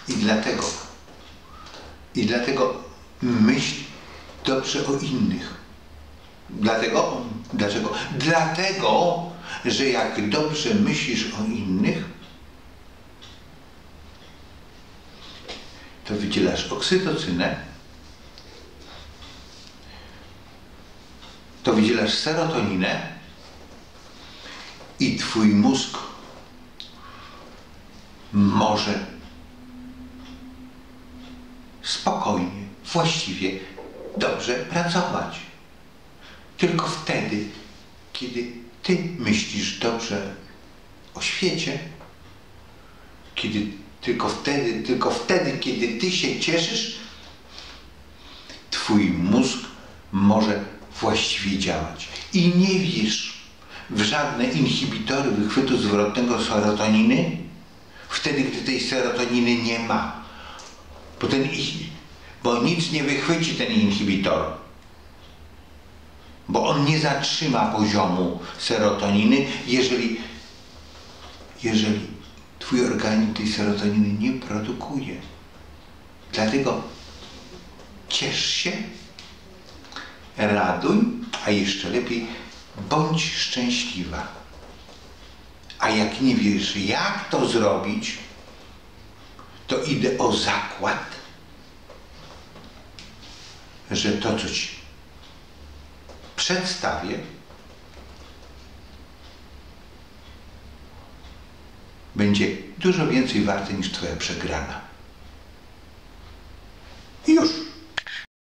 I dlatego myśl dobrze o innych. Dlaczego? Dlatego, że jak dobrze myślisz o innych, to wydzielasz oksytocynę, to wydzielasz serotoninę i twój mózg może spokojnie, właściwie dobrze pracować. Tylko wtedy, kiedy ty myślisz dobrze o świecie, tylko wtedy, kiedy ty się cieszysz, twój mózg może właściwie działać. I nie wierz w żadne inhibitory wychwytu zwrotnego serotoniny, wtedy, gdy tej serotoniny nie ma. Bo nic nie wychwyci ten inhibitor. Bo on nie zatrzyma poziomu serotoniny, jeżeli twój organizm tej serotoniny nie produkuje. Dlatego ciesz się, raduj, a jeszcze lepiej bądź szczęśliwa. A jak nie wiesz, jak to zrobić, to idę o zakład, że to, co ci przedstawię, będzie dużo więcej warte niż twoja przegrana.